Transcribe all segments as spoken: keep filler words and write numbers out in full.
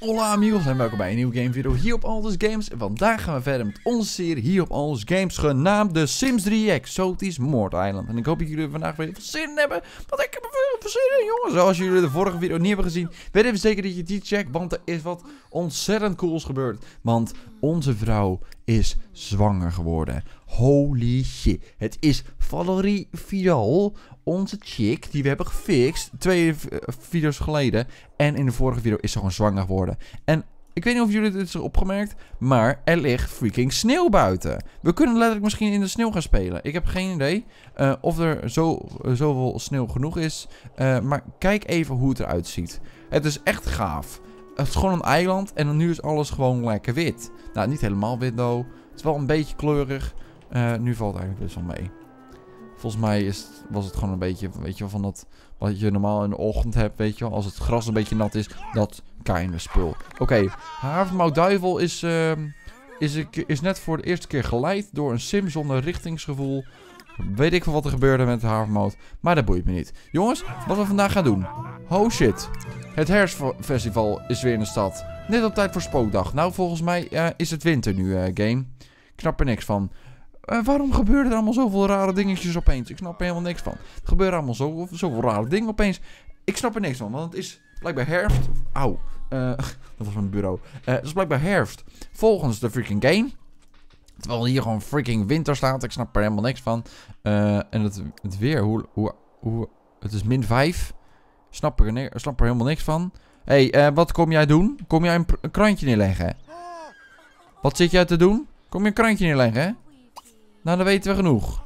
Hola amigos en welkom bij een nieuwe gamevideo hier op Aldus Games. En vandaag gaan we verder met onze serie hier op Aldus Games genaamd de Sims drie Exotisch Moordeiland. En ik hoop dat jullie er vandaag weer veel zin in hebben, want ik heb er veel zin in, jongens. Zoals jullie de vorige video niet hebben gezien, weet even zeker dat je die checkt, want er is wat ontzettend cools gebeurd. Want onze vrouw is zwanger geworden. Holy shit. Het is Valerie Vidal, onze chick, die we hebben gefixt twee video's geleden. En in de vorige video is ze gewoon zwanger geworden. En ik weet niet of jullie dit hebben opgemerkt, maar er ligt freaking sneeuw buiten. We kunnen letterlijk misschien in de sneeuw gaan spelen. Ik heb geen idee uh, of er zo, uh, zoveel sneeuw genoeg is. Uh, maar kijk even hoe het eruit ziet. Het is echt gaaf. Het is gewoon een eiland en nu is alles gewoon lekker wit. Nou, niet helemaal wit though. Het is wel een beetje kleurig. Uh, nu valt het eigenlijk best wel mee. Volgens mij is, was het gewoon een beetje, weet je wel, van dat wat je normaal in de ochtend hebt, weet je wel. Als het gras een beetje nat is, dat kind of spul. Oké, okay, Havermoutduivel is, uh, is, is net voor de eerste keer geleid door een sim zonder richtingsgevoel. Weet ik veel wat er gebeurde met de Havermout, maar dat boeit me niet. Jongens, wat we vandaag gaan doen. Oh shit. Het herfstfestival is weer in de stad. Net op tijd voor spookdag. Nou, volgens mij uh, is het winter nu, uh, game. Ik snap er niks van. Uh, waarom gebeuren er allemaal zoveel rare dingetjes opeens? Ik snap er helemaal niks van. Er gebeuren allemaal zo, zoveel rare dingen opeens. Ik snap er niks van, want het is blijkbaar herfst. Auw, uh, dat was mijn bureau. Uh, het is blijkbaar herfst volgens de freaking game. Terwijl hier gewoon freaking winter staat. Ik snap er helemaal niks van. Uh, en het, het weer, hoe, hoe, hoe, het is min vijf. Snap er, ne snap er helemaal niks van. Hé, hey, uh, wat kom jij doen? Kom jij een, een krantje neerleggen? Wat zit jij te doen? Kom je een krantje neerleggen? Nou, dan weten we genoeg.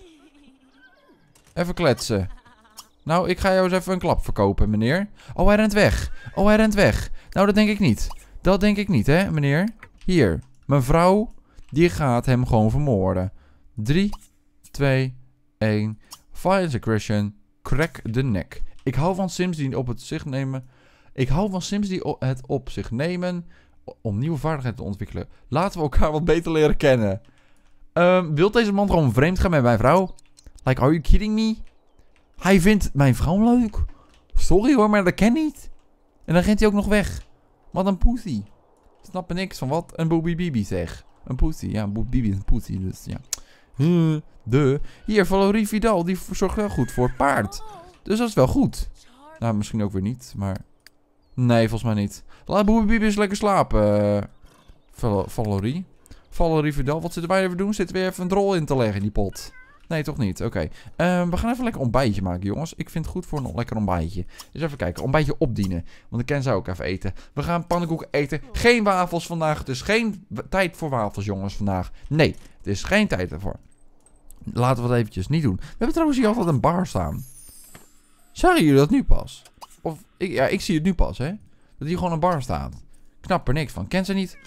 Even kletsen. Nou, ik ga jou eens even een klap verkopen, meneer. Oh, hij rent weg. Oh, hij rent weg. Nou, dat denk ik niet. Dat denk ik niet, hè, meneer. Hier, mijn vrouw, die gaat hem gewoon vermoorden. drie, twee, één. Violence aggression. Crack de nek. Ik hou van Sims die op het zich nemen. Ik hou van Sims die het op zich nemen om nieuwe vaardigheden te ontwikkelen. Laten we elkaar wat beter leren kennen. Um, wilt deze man gewoon vreemd gaan met mijn vrouw? Like, are you kidding me? Hij vindt mijn vrouw leuk. Sorry hoor, maar dat ken niet. En dan rent hij ook nog weg. Wat een poesie. Snap er niks van wat een Boobie Bibi zeg. Een poesie, ja, een Boobie Bibi is een poesie, dus ja. Uh, de. Hier, Valerie Vidal, die zorgt wel goed voor het paard. Dus dat is wel goed. Nou, misschien ook weer niet, maar... Nee, volgens mij niet. Laat Boobie Bibi eens lekker slapen. Uh, Val Valerie. Valerie Vidal, wat zitten wij even doen? Zitten we even een drol in te leggen in die pot? Nee, toch niet? Oké. Okay. Um, we gaan even lekker ontbijtje maken, jongens. Ik vind het goed voor een lekker ontbijtje. Dus even kijken. Ontbijtje opdienen. Want ik ken zou ook even eten. We gaan pannenkoeken eten. Geen wafels vandaag. Dus geen tijd voor wafels, jongens, vandaag. Nee, er is geen tijd ervoor. Laten we dat eventjes niet doen. We hebben trouwens hier altijd een bar staan. Zagen jullie dat nu pas? Of, ik, ja, ik zie het nu pas, hè. Dat hier gewoon een bar staat. Ik snap er niks van. Ken ze niet?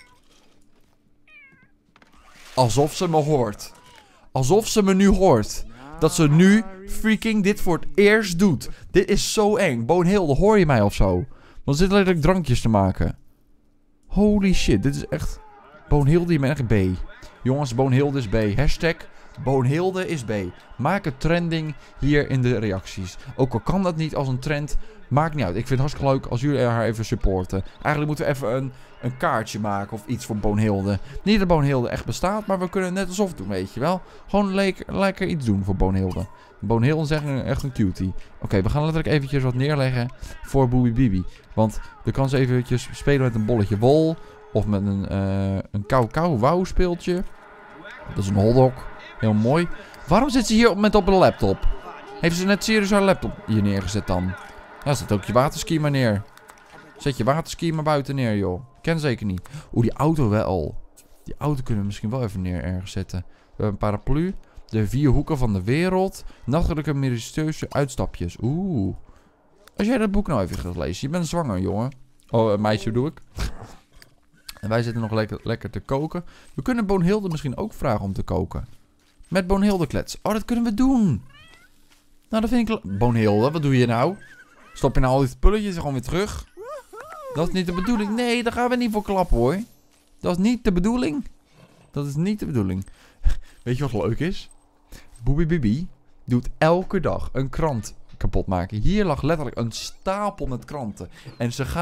Alsof ze me hoort. Alsof ze me nu hoort. Dat ze nu freaking dit voor het eerst doet. Dit is zo eng. Boonhilde, hoor je mij of zo? Want er zitten letterlijk drankjes te maken. Holy shit, dit is echt... Boonhilde, je bent echt B. Jongens, Boonhilde is B. Hashtag Boonhilde is B. Maak het trending hier in de reacties. Ook al kan dat niet als een trend, maakt niet uit. Ik vind het hartstikke leuk als jullie haar even supporten. Eigenlijk moeten we even een, een kaartje maken of iets voor Boonhilde. Niet dat Boonhilde echt bestaat, maar we kunnen net alsof doen, weet je wel. Gewoon lekker, lekker iets doen voor Boonhilde. Boonhilde is echt een, echt een cutie. Oké, okay, we gaan letterlijk eventjes wat neerleggen voor Boobie Bibi. Want dan kan ze eventjes spelen met een bolletje wol. Of met een, uh, een kou kou wauw speeltje. Dat is een hotdog. Heel mooi. Waarom zit ze hier met op een laptop? Heeft ze net serieus haar laptop hier neergezet dan? Ja, zet ook je waterski maar neer. Zet je waterski maar buiten neer, joh. Ken zeker niet. Oeh, die auto wel. Die auto kunnen we misschien wel even neer ergens zetten. We hebben een paraplu. De vier hoeken van de wereld. Nachtelijke mysterieuze uitstapjes. Oeh. Als jij dat boek nou even gaat lezen. Je bent zwanger, jongen. Oh, een meisje bedoel ik. En wij zitten nog lekker, lekker te koken. We kunnen Boonhilde misschien ook vragen om te koken. Met Boonhilde kletsen. Oh, dat kunnen we doen. Nou, dat vind ik... Boonhilde, wat doe je nou? Stop je nou al die spulletjes gewoon weer terug? Dat is niet de bedoeling. Nee, daar gaan we niet voor klappen, hoor. Dat is niet de bedoeling. Dat is niet de bedoeling. Weet je wat leuk is? Boobie Bibi doet elke dag een krant kapot maken. Hier lag letterlijk een stapel met kranten. En ze gaan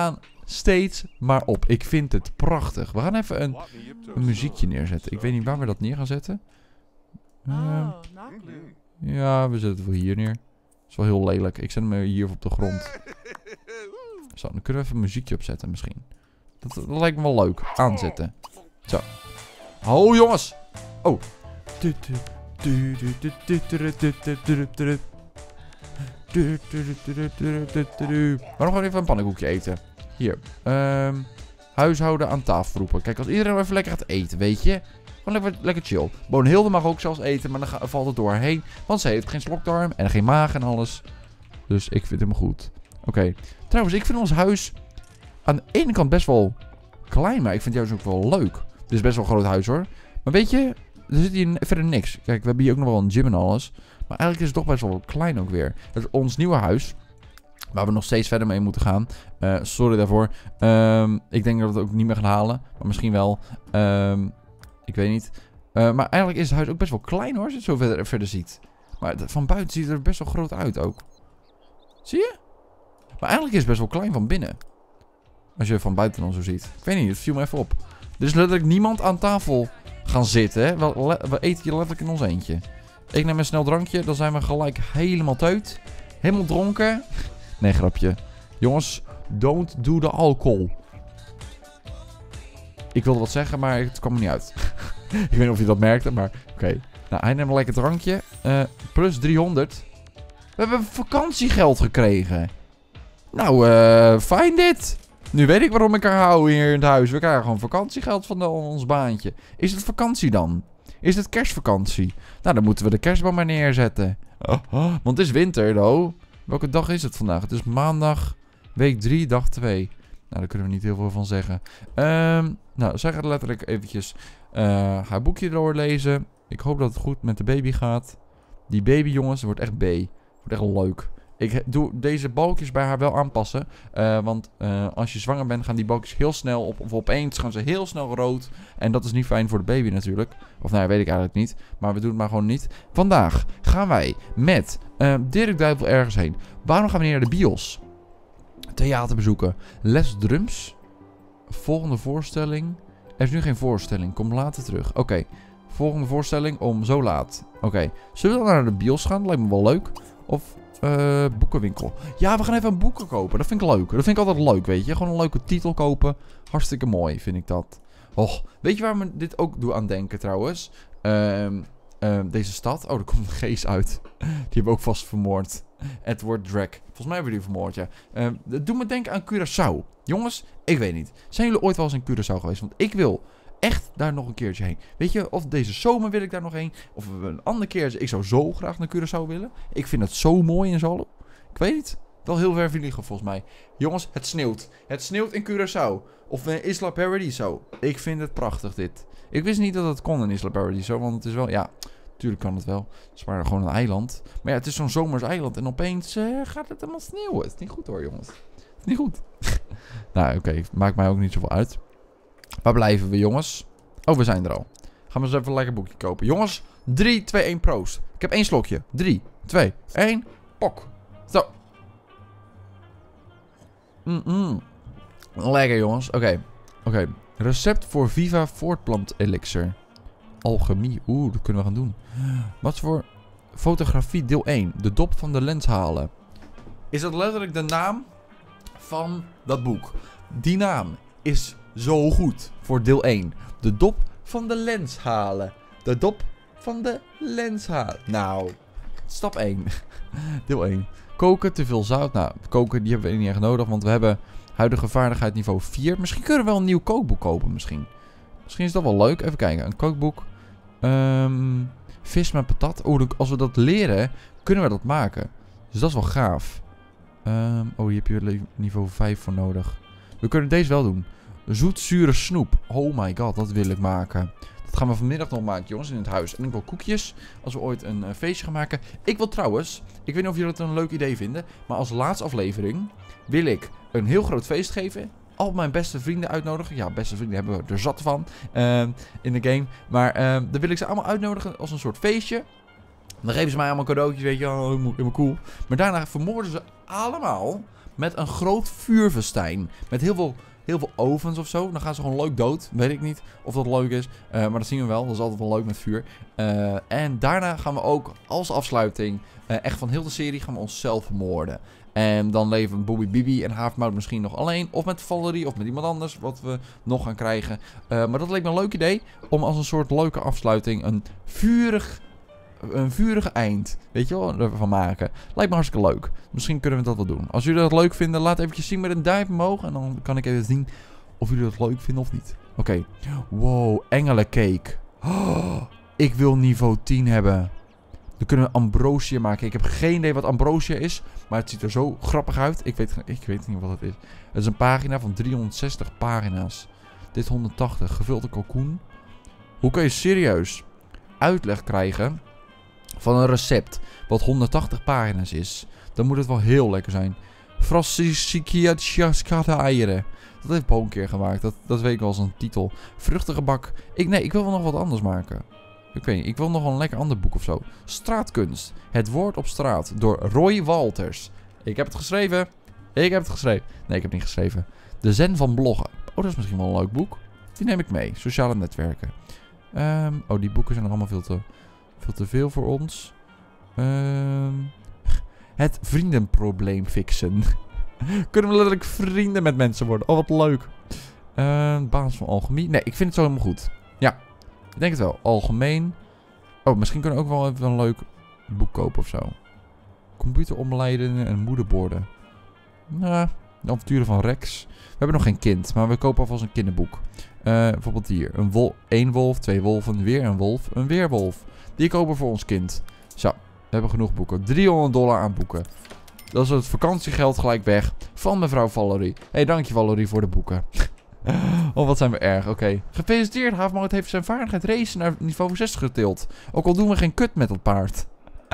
steeds maar op. Ik vind het prachtig. We gaan even een, een muziekje neerzetten. Ik weet niet waar we dat neer gaan zetten. Uh, ja, we zetten het wel hier neer. Dat is wel heel lelijk. Ik zet hem hier op de grond. Zo, dan kunnen we even een muziekje opzetten misschien. Dat, dat lijkt me wel leuk. Aanzetten. Zo. Oh jongens. Oh. Waarom gaan we even een pannenkoekje eten? Hier. Um, huishouden aan tafel roepen. Kijk, als iedereen even lekker gaat eten, weet je. Gewoon lekker, lekker chill. Boonhilde mag ook zelfs eten, maar dan ga, valt het doorheen. Want ze heeft geen slokdarm en geen maag en alles. Dus ik vind hem goed. Oké. Okay. Trouwens, ik vind ons huis aan de ene kant best wel klein, maar ik vind het juist ook wel leuk. Dit is best wel een groot huis hoor. Maar weet je, er zit hier verder niks. Kijk, we hebben hier ook nog wel een gym en alles. Maar eigenlijk is het toch best wel klein ook weer. Het is ons nieuwe huis. Waar we nog steeds verder mee moeten gaan. Uh, sorry daarvoor. Um, ik denk dat we het ook niet meer gaan halen. Maar misschien wel. Um, ik weet niet. Uh, maar eigenlijk is het huis ook best wel klein hoor. Als je het zo verder, verder ziet. Maar van buiten ziet het er best wel groot uit ook. Zie je? Maar eigenlijk is het best wel klein van binnen. Als je het van buiten dan zo ziet. Ik weet niet, het viel me even op. Er is letterlijk niemand aan tafel gaan zitten. Hè? We, we eten hier letterlijk in ons eentje. Ik neem een snel drankje. Dan zijn we gelijk helemaal teut. Helemaal dronken. Nee, grapje. Jongens, don't do the alcohol. Ik wilde wat zeggen, maar het kwam er niet uit. Ik weet niet of je dat merkte, maar oké. Okay. Nou, hij neemt een lekker drankje. Uh, plus driehonderd. We hebben vakantiegeld gekregen. Nou, uh, fijn dit. Nu weet ik waarom ik haar hou hier in het huis. We krijgen gewoon vakantiegeld van de, ons baantje. Is het vakantie dan? Is het kerstvakantie? Nou, dan moeten we de kerstboom maar neerzetten. Oh, oh, want het is winter, though. Welke dag is het vandaag? Het is maandag, week drie, dag twee. Nou, daar kunnen we niet heel veel van zeggen. Um, nou, zij gaat letterlijk eventjes uh, haar boekje doorlezen. Ik hoop dat het goed met de baby gaat. Die baby, jongens, wordt echt B. Wordt echt leuk. Ik doe deze balkjes bij haar wel aanpassen. Uh, want uh, als je zwanger bent, gaan die balkjes heel snel op. Of opeens gaan ze heel snel rood. En dat is niet fijn voor de baby natuurlijk. Of nou, weet ik eigenlijk niet. Maar we doen het maar gewoon niet. Vandaag gaan wij met uh, Dirk Duivel ergens heen. Waarom gaan we niet naar de bios? Theater bezoeken. Les drums. Volgende voorstelling. Er is nu geen voorstelling. Kom later terug. Oké. Okay. Volgende voorstelling om zo laat. Oké. Okay. Zullen we dan naar de bios gaan? Lijkt me wel leuk. Of... Uh, boekenwinkel. Ja, we gaan even een boeken kopen. Dat vind ik leuk. Dat vind ik altijd leuk, weet je. Gewoon een leuke titel kopen. Hartstikke mooi, vind ik dat. Och, weet je waar me dit ook doe aan denken, trouwens? Uh, uh, deze stad. Oh, er komt een geest uit. Die hebben we ook vast vermoord. Edward Drake. Volgens mij hebben we die vermoord, ja. Uh, dat doet me denken aan Curaçao. Jongens, ik weet niet. Zijn jullie ooit wel eens in Curaçao geweest? Want ik wil... echt daar nog een keertje heen. Weet je, of deze zomer wil ik daar nog heen. Of een andere keer. Ik zou zo graag naar Curaçao willen. Ik vind het zo mooi en zo. Ik weet niet. Wel heel ver vliegen volgens mij. Jongens, het sneeuwt. Het sneeuwt in Curaçao. Of in Isla Paradiso. Ik vind het prachtig dit. Ik wist niet dat het kon in Isla Paradiso. Want het is wel, ja, tuurlijk kan het wel. Het is maar gewoon een eiland. Maar ja, het is zo'n zomers eiland. En opeens uh, gaat het helemaal sneeuwen. Het is niet goed hoor, jongens. Het is niet goed. Nou, oké. Okay. Maakt mij ook niet zoveel uit. Waar blijven we, jongens? Oh, we zijn er al. Gaan we eens even een lekker boekje kopen. Jongens, drie, twee, één, proost. Ik heb één slokje. drie, twee, één, pok. Zo. Mm-mm. Lekker, jongens. Oké. Okay. Oké. Okay. Recept voor Viva voortplant elixir. Alchemie. Oeh, dat kunnen we gaan doen. Wat voor fotografie deel één. De dop van de lens halen. Is dat letterlijk de naam van dat boek? Die naam is... zo goed voor deel één. De dop van de lens halen. De dop van de lens halen. Nou, stap één. Deel één. Koken, te veel zout. Nou, koken die hebben we niet echt nodig. Want we hebben huidige vaardigheid niveau vier. Misschien kunnen we wel een nieuw kookboek kopen. Misschien. Misschien is dat wel leuk. Even kijken. Een kookboek. Um, vis met patat. Oh, als we dat leren, kunnen we dat maken. Dus dat is wel gaaf. Um, oh, hier heb je niveau vijf voor nodig. We kunnen deze wel doen. Zoetzure snoep. Oh my god, dat wil ik maken. Dat gaan we vanmiddag nog maken, jongens, in het huis. En ik wil koekjes, als we ooit een uh, feestje gaan maken. Ik wil trouwens, ik weet niet of jullie het een leuk idee vinden, maar als laatste aflevering wil ik een heel groot feest geven. Al mijn beste vrienden uitnodigen. Ja, beste vrienden hebben we er zat van uh, in de game. Maar uh, dan wil ik ze allemaal uitnodigen als een soort feestje. Dan geven ze mij allemaal cadeautjes, weet je wel, helemaal cool. Maar daarna vermoorden ze allemaal met een groot vuurfestijn. Met heel veel, heel veel ovens of zo. Dan gaan ze gewoon leuk dood. Weet ik niet of dat leuk is. Uh, maar dat zien we wel. Dat is altijd wel leuk met vuur. Uh, en daarna gaan we ook als afsluiting, uh, echt van heel de serie, gaan we onszelf vermoorden. En dan leven Bobby Bibi en Havermout misschien nog alleen. Of met Valerie of met iemand anders. Wat we nog gaan krijgen. Uh, maar dat leek me een leuk idee. Om als een soort leuke afsluiting een vurig... Een vurig eind. Weet je wel? Ervan maken. Lijkt me hartstikke leuk. Misschien kunnen we dat wel doen. Als jullie dat leuk vinden, laat eventjes zien met een duim omhoog. En dan kan ik even zien of jullie dat leuk vinden of niet. Oké. Okay. Wow. Engelencake. Oh, ik wil niveau tien hebben. Dan kunnen we ambrosia maken. Ik heb geen idee wat ambrosia is. Maar het ziet er zo grappig uit. Ik weet, ik weet niet wat het is. Het is een pagina van driehonderdzestig pagina's. Dit honderdtachtig. Gevulde kalkoen. Hoe kun je serieus uitleg krijgen van een recept wat honderdtachtig pagina's is? Dan moet het wel heel lekker zijn. Frassiciaciascata eieren. Dat heeft Bo een keer gemaakt. Dat, dat weet ik wel als een titel. Vruchtengebak. Ik, nee, ik wil wel nog wat anders maken. Ik weet niet, ik wil nog wel een lekker ander boek of zo. Straatkunst. Het woord op straat. Door Roy Walters. Ik heb het geschreven. Ik heb het geschreven. Nee, ik heb het niet geschreven. De zen van bloggen. Oh, dat is misschien wel een leuk boek. Die neem ik mee. Sociale netwerken. Um, oh, die boeken zijn er allemaal veel te, veel te veel voor ons. Um, het vriendenprobleem fixen. Kunnen we letterlijk vrienden met mensen worden. Oh, wat leuk. Uh, basis van alchemie. Nee, ik vind het zo helemaal goed. Ja, ik denk het wel. Algemeen. Oh, misschien kunnen we ook wel even een leuk boek kopen of zo. Computeromleidingen en moederborden. Nou, de avonturen van Rex. We hebben nog geen kind, maar we kopen alvast een kinderboek. Uh, bijvoorbeeld hier. Een wol één wolf, twee wolven, weer een wolf, een weerwolf. Die kopen voor ons kind. Zo, we hebben genoeg boeken. driehonderd dollar aan boeken. Dat is het vakantiegeld gelijk weg van mevrouw Valerie. Hé, hey, dank je Valerie voor de boeken. Oh, wat zijn we erg. Oké. Okay. Gefeliciteerd, Havermout heeft zijn vaardigheid racen naar niveau zestig getild. Ook al doen we geen kut met dat paard.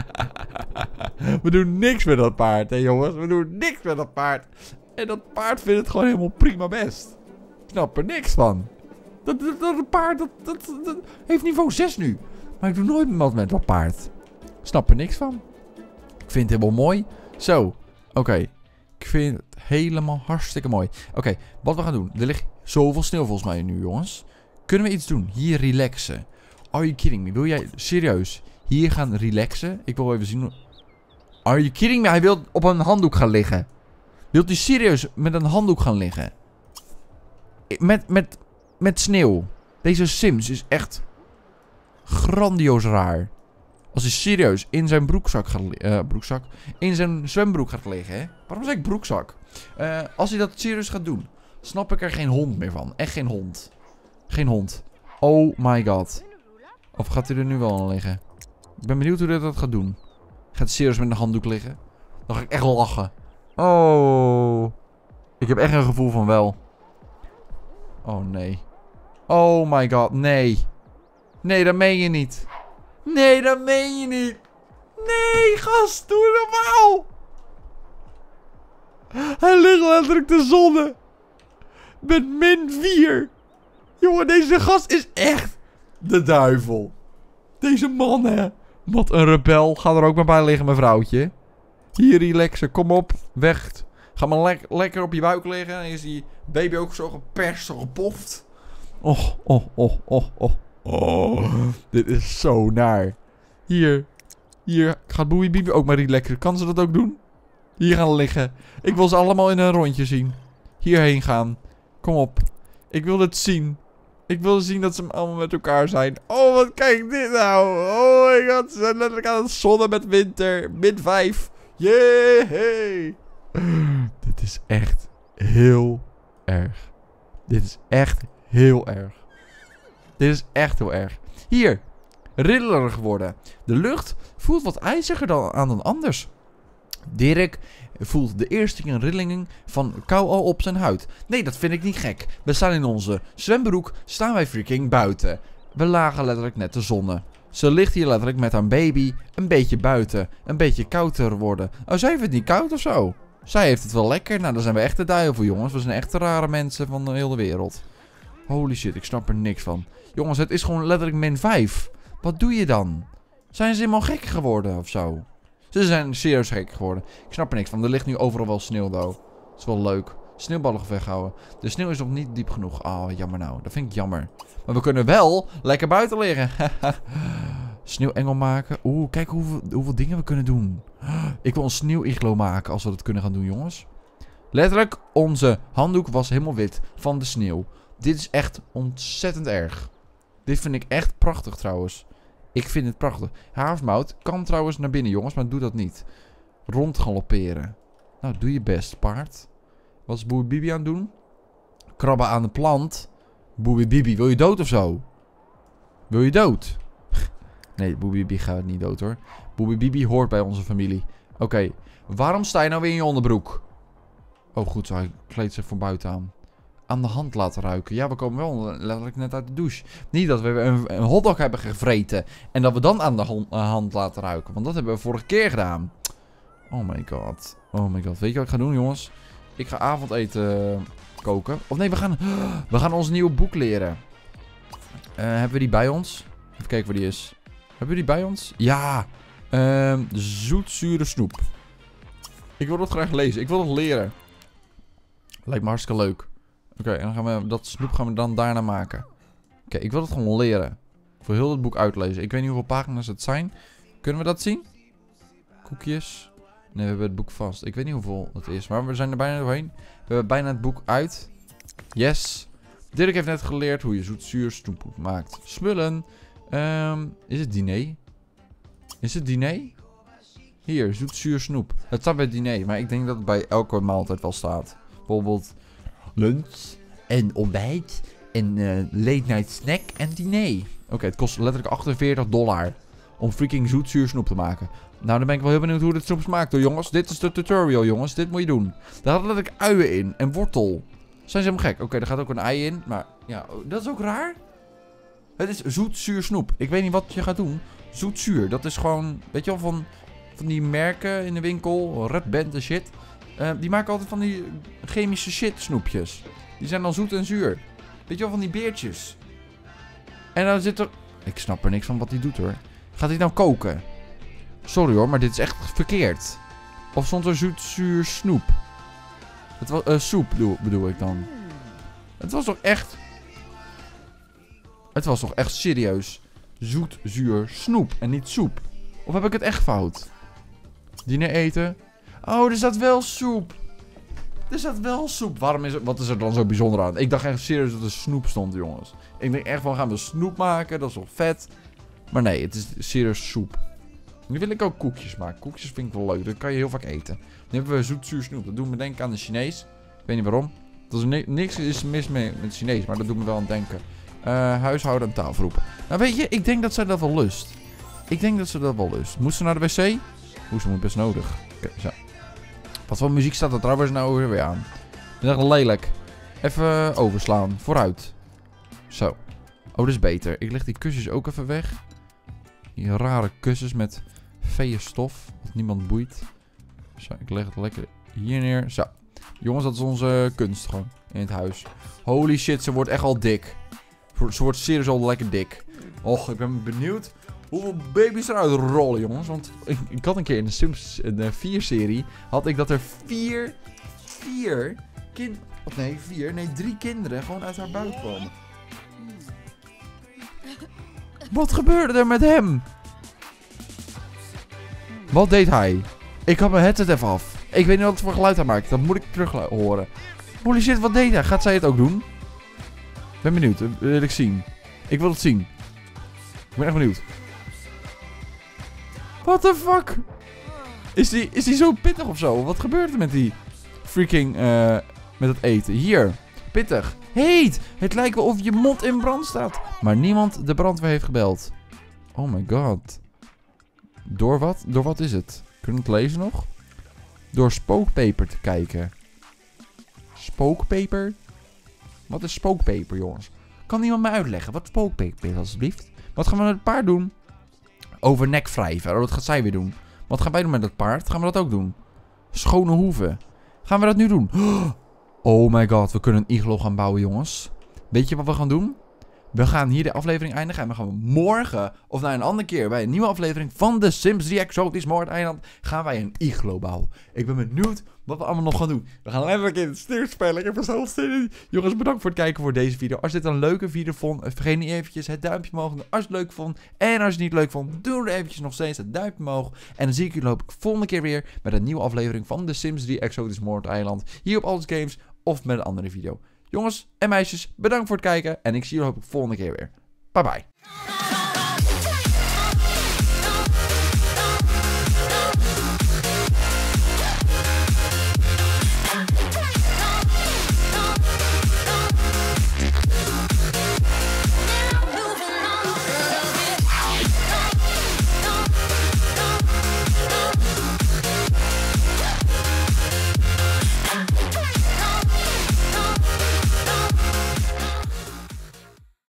We doen niks met dat paard, hè jongens. We doen niks met dat paard. En dat paard vindt het gewoon helemaal prima best. Ik snap er niks van. Dat, dat, dat paard, dat, dat, dat heeft niveau zes nu. Maar ik doe nooit wat met dat paard. Ik snap er niks van. Ik vind het helemaal mooi. Zo, oké. Okay. Ik vind het helemaal hartstikke mooi. Oké, okay, wat we gaan doen. Er ligt zoveel sneeuw volgens mij nu, jongens. Kunnen we iets doen? Hier relaxen. Are you kidding me? Wil jij serieus hier gaan relaxen? Ik wil even zien. Are you kidding me? Hij wil op een handdoek gaan liggen. Wilt hij serieus met een handdoek gaan liggen? Met, met, met sneeuw. Deze Sims is echt grandioos raar. Als hij serieus in zijn broekzak gaat uh, broekzak, in zijn zwembroek gaat liggen, hè? Waarom zeg ik broekzak? Uh, als hij dat serieus gaat doen, snap ik er geen hond meer van. Echt geen hond. Geen hond. Oh my god. Of gaat hij er nu wel aan liggen? Ik ben benieuwd hoe hij dat gaat doen. Gaat hij serieus met een handdoek liggen? Dan ga ik echt lachen. Oh. Ik heb echt een gevoel van wel. Oh nee. Oh my god, nee. Nee, dat meen je niet. Nee, dat meen je niet. Nee, gast, doe normaal. Hij ligt letterlijk te zonne. Met min vier. Jongen, deze gast is echt de duivel. Deze man, hè. Wat een rebel. Ga er ook maar bij liggen, mevrouwtje. Hier relaxen, kom op. Weg. Ga maar le lekker op je buik liggen. En is die baby ook zo geperst, zo gepoft. Oh, oh, oh, oh, oh. Oh, dit is zo naar. Hier. Hier gaat Boei Bibi ook maar relaxen. Kan ze dat ook doen? Hier gaan liggen. Ik wil ze allemaal in een rondje zien. Hierheen gaan. Kom op. Ik wil het zien. Ik wil zien dat ze allemaal met elkaar zijn. Oh, wat kijk dit nou. Oh my god. Ze zijn letterlijk aan het zonnen met winter. min vijf. Yay. Dit is echt heel erg. Dit is echt heel erg. Dit is echt heel erg. Hier. Rillerig geworden. De lucht voelt wat ijziger dan aan dan anders. Dirk voelt de eerste keer een rilling van kou al op zijn huid. Nee, dat vind ik niet gek. We staan in onze zwembroek, staan wij freaking buiten. We lagen letterlijk net te zonnen. Ze ligt hier letterlijk met haar baby een beetje buiten. Een beetje koud te worden. Oh, zij heeft het niet koud of zo? Zij heeft het wel lekker. Nou, dan zijn we echt de duivel, jongens. We zijn echt de rare mensen van de hele wereld. Holy shit, ik snap er niks van. Jongens, het is gewoon letterlijk min vijf. Wat doe je dan? Zijn ze helemaal gek geworden of zo? Ze zijn serieus gek geworden. Ik snap er niks van. Er ligt nu overal wel sneeuw, though. is wel leuk. Sneeuwballen weghouden. De sneeuw is nog niet diep genoeg. Ah, oh, jammer nou. Dat vind ik jammer. Maar we kunnen wel lekker buiten liggen. Sneeuwengel maken. Oeh, kijk hoeveel, hoeveel dingen we kunnen doen. Ik wil een sneeuw-iglo maken als we dat kunnen gaan doen, jongens. Letterlijk, onze handdoek was helemaal wit van de sneeuw. Dit is echt ontzettend erg. Dit vind ik echt prachtig trouwens. Ik vind het prachtig. Haversmout kan trouwens naar binnen, jongens, maar doe dat niet. Rondgalopperen. Nou, doe je best, paard. Wat is Boebi Bibi aan het doen? Krabben aan de plant. Boebi Bibi, wil je dood of zo? Wil je dood? Nee, Boebi Bibi gaat niet dood hoor. Boebi Bibi hoort bij onze familie. Oké, okay. Waarom sta je nou weer in je onderbroek? Oh goed zo, hij kleedt zich voor buiten aan. Aan de hand laten ruiken. Ja, we komen wel letterlijk net uit de douche. Niet dat we een, een hotdog hebben gevreten. En dat we dan aan de hand, uh, hand laten ruiken. Want dat hebben we vorige keer gedaan. Oh my god. Oh my god. Weet je wat ik ga doen, jongens? Ik ga avondeten uh, koken. Of nee, we gaan, we gaan ons nieuwe boek leren. Uh, hebben we die bij ons? Even kijken waar die is. Hebben we die bij ons? Ja. Uh, zoetzure snoep. Ik wil dat graag lezen. Ik wil dat leren. Lijkt me hartstikke leuk. Oké, okay, en dan gaan we dat snoep gaan we dan daarna maken. Oké, okay, ik wil het gewoon leren. Ik wil heel het boek uitlezen. Ik weet niet hoeveel pagina's het zijn. Kunnen we dat zien? Koekjes. Nee, we hebben het boek vast. Ik weet niet hoeveel het is, maar we zijn er bijna doorheen. We hebben bijna het boek uit. Yes. Dirk heeft net geleerd hoe je zoetzuur snoep maakt. Smullen. Um, is het diner? Is het diner? Hier, zoetzuur snoep. Het staat bij het diner, maar ik denk dat het bij elke maaltijd wel staat. Bijvoorbeeld lunch en ontbijt en uh, late night snack en diner. Oké, okay, het kost letterlijk achtenveertig dollar om freaking zoetzuur snoep te maken. Nou, dan ben ik wel heel benieuwd hoe dit snoep smaakt hoor, jongens. Dit is de tutorial, jongens. Dit moet je doen. Daar hadden letterlijk uien in en wortel. Zijn ze helemaal gek? Oké, okay, er gaat ook een ei in, maar ja, dat is ook raar. Het is zoetzuur snoep. Ik weet niet wat je gaat doen. Zoetzuur, dat is gewoon, weet je wel, van, van die merken in de winkel, Red Band en shit. Uh, die maken altijd van die chemische shit snoepjes. Die zijn dan zoet en zuur. Weet je wel, van die beertjes. En dan zit er... Ik snap er niks van wat hij doet hoor. Gaat hij nou koken? Sorry hoor, maar dit is echt verkeerd. Of stond er zoet, zuur, snoep? Het was, uh, soep bedoel, bedoel ik dan. Het was toch echt... Het was toch echt serieus. Zoet, zuur, snoep en niet soep. Of heb ik het echt fout? Diner eten... Oh, er staat wel soep. Er staat wel soep. Waarom is het... Wat is er dan zo bijzonder aan? Ik dacht echt serieus dat er snoep stond, jongens. Ik denk echt van, gaan we snoep maken? Dat is wel vet. Maar nee, het is serieus soep. Nu wil ik ook koekjes maken. Koekjes vind ik wel leuk. Dat kan je heel vaak eten. Nu hebben we zoet, zuur, snoep. Dat doet me denken aan de Chinees. Ik weet niet waarom. Dat is ni niks is mis mee met Chinees, maar dat doet me wel aan denken. Uh, huishouden en tafel roepen. Nou weet je, ik denk dat zij dat wel lust. Ik denk dat ze dat wel lust. Moet ze naar de wc? Hoe, ze moet best nodig. Oké, okay, zo. Wat voor muziek staat er trouwens nou weer aan? Dat is echt lelijk. Even overslaan. Vooruit. Zo. Oh, dat is beter. Ik leg die kussens ook even weg. Die rare kussens met vee stof. Wat niemand boeit. Zo, ik leg het lekker hier neer. Zo. Jongens, dat is onze kunst gewoon. In het huis. Holy shit, ze wordt echt al dik. Ze wordt serieus al lekker dik. Och, ik ben benieuwd hoeveel baby's eruit rollen, jongens. Want ik, ik had een keer in de Sims vier serie... had ik dat er vier... Vier... Kind... Of nee, vier... Nee, drie kinderen gewoon uit haar buik kwamen. Wat gebeurde er met hem? Wat deed hij? Ik had mijn headset even af. Ik weet niet wat voor geluid hij maakt. Dat moet ik terug horen. Holy shit, wat deed hij? Gaat zij het ook doen? Ben benieuwd. Dat wil ik zien. Ik wil het zien. Ik ben echt benieuwd. What the fuck? Is die, is die zo pittig of zo? Wat gebeurt er met die freaking... Uh, met het eten? Hier. Pittig. Heet. Het lijkt wel of je mond in brand staat. Maar niemand de brandweer heeft gebeld. Oh my god. Door wat? Door wat is het? Kunnen we het lezen nog? Door spookpeper te kijken. Spookpeper? Wat is spookpeper, jongens? Kan iemand mij uitleggen wat spookpeper is, alsjeblieft? Wat gaan we met het paard doen? Over nek wrijven. Oh, dat gaat zij weer doen. Wat gaan wij doen met het paard? Gaan we dat ook doen? Schone hoeven. Gaan we dat nu doen? Oh my god, we kunnen een iglo gaan bouwen, jongens. Weet je wat we gaan doen? We gaan hier de aflevering eindigen. En we gaan morgen, of nou een andere keer, bij een nieuwe aflevering van de Sims drie Exotisch Moordeiland, gaan wij een iglo bouwen. Ik ben benieuwd wat we allemaal nog gaan doen. We gaan even in het sneeuw spelen. Ik heb er zo zin in. Jongens, bedankt voor het kijken voor deze video. Als je dit een leuke video vond, vergeet niet eventjes het duimpje omhoog doen als je het leuk vond. En als je het niet leuk vond, doe er eventjes nog steeds het duimpje omhoog. En dan zie ik jullie hoop ik volgende keer weer met een nieuwe aflevering van The Sims drie Exotisch Moordeiland. Hier op Aldus Games of met een andere video. Jongens en meisjes, bedankt voor het kijken. En ik zie jullie hoop ik volgende keer weer. Bye bye.